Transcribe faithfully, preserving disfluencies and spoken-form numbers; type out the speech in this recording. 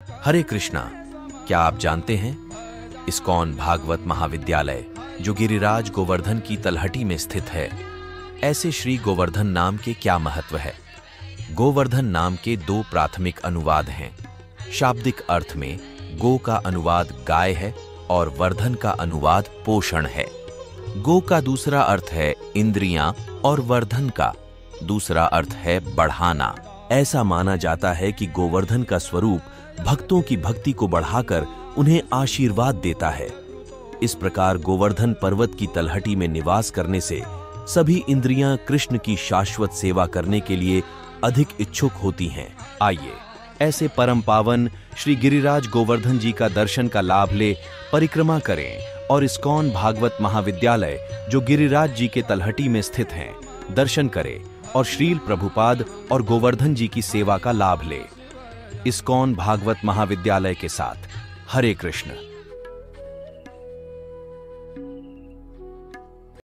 हरे कृष्णा। क्या आप जानते हैं इस्कॉन भागवत महाविद्यालय जो गिरिराज गोवर्धन की तलहटी में स्थित है, ऐसे श्री गोवर्धन नाम के क्या महत्व है? गोवर्धन नाम के दो प्राथमिक अनुवाद हैं। शाब्दिक अर्थ में गो का अनुवाद गाय है और वर्धन का अनुवाद पोषण है। गो का दूसरा अर्थ है इंद्रियां और वर्धन का दूसरा अर्थ है बढ़ाना। ऐसा माना जाता है कि गोवर्धन का स्वरूप भक्तों की भक्ति को बढ़ाकर उन्हें आशीर्वाद देता है। इस प्रकार गोवर्धन पर्वत की तलहटी में निवास करने से सभी इंद्रियां कृष्ण की शाश्वत सेवा करने के लिए अधिक इच्छुक होती हैं। आइए ऐसे परम पावन श्री गिरिराज गोवर्धन जी का दर्शन का लाभ ले परिक्रमा करें और इस्कॉन भागवत महाविद्यालय जो गिरिराज जी के तलहटी में स्थित हैं, दर्शन करें और श्रील प्रभुपाद और गोवर्धन जी की सेवा का लाभ ले। इस्कॉन भागवत महाविद्यालय के साथ हरे कृष्ण।